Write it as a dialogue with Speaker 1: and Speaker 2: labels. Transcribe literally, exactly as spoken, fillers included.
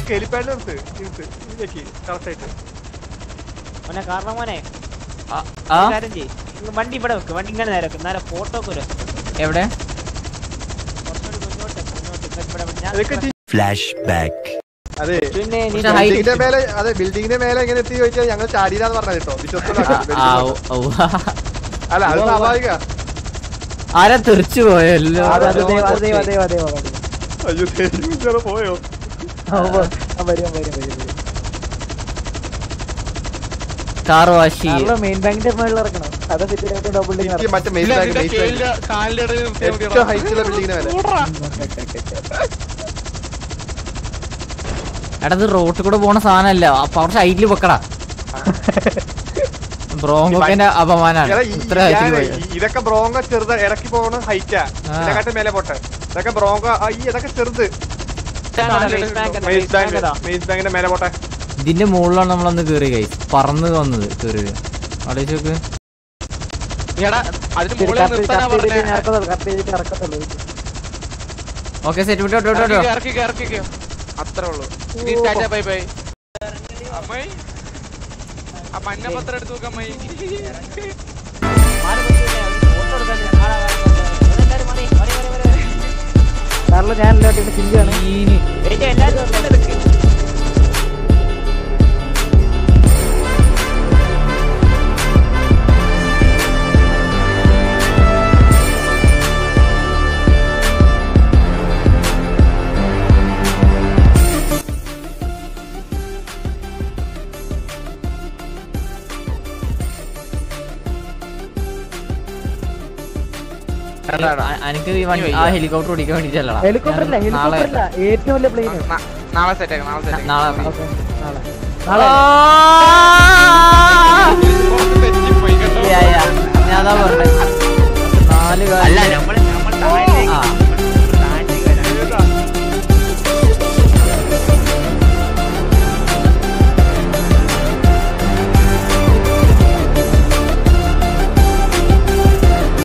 Speaker 1: helipad നിർത്ത് ഇതൊക്കെ correct ആയിട്ട്
Speaker 2: മോനെ കാരണം മോനെ കാര്യം ചെയ്യ് വണ്ടി ഇവിടെ വെക്ക് വണ്ടി ഇങ്ങനെ നേരെ വെക്ക് നേരെ ഫോട്ടോ ഒക്കെ
Speaker 3: എവിടെ
Speaker 4: ഫ്ലാഷ് ബാക്ക്
Speaker 1: അതെ ബിൽഡിങ്ങിന്റെ മേലെ അതെ ബിൽഡിങ്ങിന്റെ മേലെ എങ്ങനെ എത്തി ചോദിച്ചാൽ ഞങ്ങൾ ചാടിയില്ലാന്ന് പറഞ്ഞ കേട്ടോ വിശ്വസിക്കുന്ന അല്ല അത് സ്വാഭാവിക
Speaker 3: ആരാ തെറിച്ചു പോയല്ലോ
Speaker 1: അയ്യോ പോയോ
Speaker 3: കാർ വാഷി
Speaker 2: മെയിൻ ബാങ്കിന്റെ മേളിൽ ഇറക്കണം അതാ ഡബിൾ
Speaker 1: മറ്റേ മെയിൻ ബാങ്ക് ഏറ്റവും ഹൈറ്റുള്ള ബിൽഡിങ്ങിന്റെ മേലെ
Speaker 3: എടാ ഇത് റോട്ടിൽ കൂടെ പോണ സാധനമല്ല അപ്പൊ അവിടെ സൈഡിൽ വെക്കടാ ബ്രോങ്കോന്റെ അപമാനാണ്
Speaker 1: ഇതൊക്കെ ബ്രോങ്ക ചെറുത് ഇറക്കി പോകണ ഹൈറ്റാ ഇതിനെക്കാട്ടും മേലെ പോട്ടെ ഇതൊക്കെ ബ്രോങ്ക ഈ ഇതൊക്കെ ചെറുത് ബാങ്കിന്റെ മേലെ പോട്ടെ
Speaker 3: ഇതിന്റെ മുകളിലാണ് നമ്മളന്ന് കേറി കൈ പറന്ന് വന്നത് കേറി അടേച്ചോക്ക് ഓക്കെ സെറ്റ് വിട്ടോ
Speaker 5: അത്രേ ഉള്ളൂ ബൈ ബൈ അമ്മായി ആ മഞ്ഞപത്രം എടുത്ത് നോക്കാം അമ്മായി
Speaker 2: ഞാൻ എല്ലാവരും ചിന്തയാണ് എല്ലാവരും
Speaker 3: എനിക്ക് ആ ഹെലികോപ്റ്റർ ഓടിക്കാൻ വേണ്ടിട്ടല്ല
Speaker 2: ഏറ്റവും വലിയ പ്ലെയിൻ
Speaker 5: നാളെ സെറ്റ് ആക്കാം നാളെ സെറ്റ്
Speaker 3: ഞാൻ അതാ പറഞ്ഞത്